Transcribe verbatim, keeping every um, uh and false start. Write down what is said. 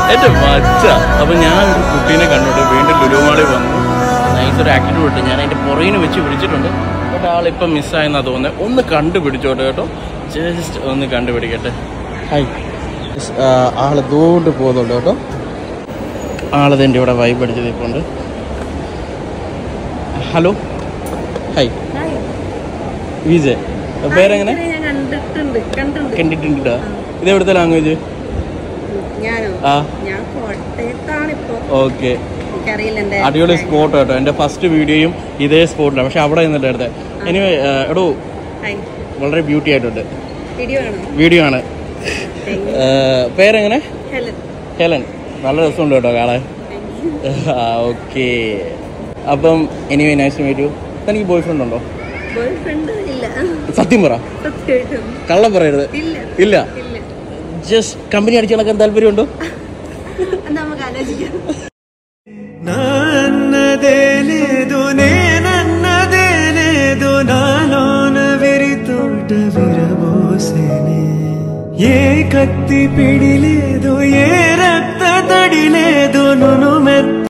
എന്റെ മച്ച. അപ്പൊ ഞാൻ ഒരു കുട്ടീനെ കണ്ടിട്ട് വീണ്ടും ലുലു മാളിൽ വന്നു. നൈസൊരു ആക്ടിവിറ്റി വിട്ട് ഞാൻ അതിന്റെ പുറകിന് വെച്ച് പിടിച്ചിട്ടുണ്ട്. ബട്ട് ആളിപ്പം മിസ്സായെന്നാ തോന്നുന്നത്. ഒന്ന് കണ്ടുപിടിച്ചോട്ടെ കേട്ടോ, ജസ്റ്റ് ഒന്ന് കണ്ടുപിടിക്കട്ടെ. ഹായ്, ആള് ദൂണ്ട് പോകുന്നുണ്ട് കേട്ടോ. ആളത് എൻ്റെ ഇവിടെ വൈബ് അടിച്ചത് ഇപ്പോൾ ഉണ്ട്. Hello, hi Vijay. പേരെങ്ങനെ? കണ്ടിട്ടുണ്ട്. ഇത് എവിടുത്തെ ലാംഗ്വേജ്? ആ ഓക്കെ. അടിപൊളി സ്പോട്ട് കേട്ടോ. എൻ്റെ ഫസ്റ്റ് വീഡിയോയും ഇതേ സ്പോട്ടിലാണ്, പക്ഷെ അവിടെ നിന്നിട്ട് എടുത്തത്. എനിവേ എടോ വളരെ ബ്യൂട്ടി ആയിട്ടുണ്ട്. വീഡിയോ ആണ്. പേരെങ്ങനെ? ഹെലൻ. നല്ല രസമുണ്ട് കേട്ടോ കാണാൻ. ഓക്കെ. അപ്പം anyway nice to meet you. തനിക്ക് ബോയ് ഫ്രണ്ട് ഉണ്ടോ? സത്യം പറ, കള്ളം പറയരുത്. ഇല്ല. ജസ്റ്റ് കമ്പനി അടിച്ചു നടക്കാൻ താല്പര്യമുണ്ടോ? ನನ್ನದೇನೇದು ನನ್ನದೇನೇದು ನಾನೋನ ವಿರಿತೋಟ ವಿರಬೋಸೆನೆ ఏ కత్తి పిడిలేదు ఏ రక్త తడిలేదు నును మెత్త